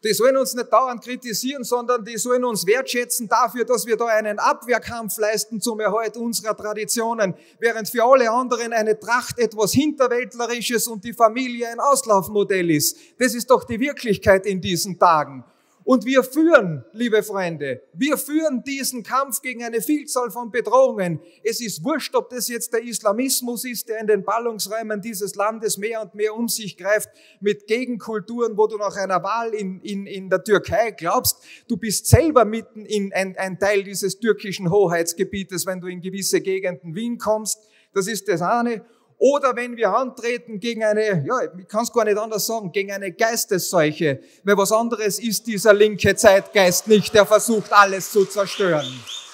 Die sollen uns nicht dauernd kritisieren, sondern die sollen uns wertschätzen dafür, dass wir da einen Abwehrkampf leisten zum Erhalt unserer Traditionen, während für alle anderen eine Tracht etwas Hinterwäldlerisches und die Familie ein Auslaufmodell ist. Das ist doch die Wirklichkeit in diesen Tagen. Und wir führen, liebe Freunde, wir führen diesen Kampf gegen eine Vielzahl von Bedrohungen. Es ist wurscht, ob das jetzt der Islamismus ist, der in den Ballungsräumen dieses Landes mehr und mehr um sich greift, mit Gegenkulturen, wo du nach einer Wahl in der Türkei glaubst, du bist selber mitten in ein Teil dieses türkischen Hoheitsgebietes, wenn du in gewisse Gegenden Wien kommst. Das ist das eine. Oder wenn wir antreten gegen eine, ich kann es gar nicht anders sagen, gegen eine Geistesseuche, weil was anderes ist dieser linke Zeitgeist nicht, der versucht, alles zu zerstören.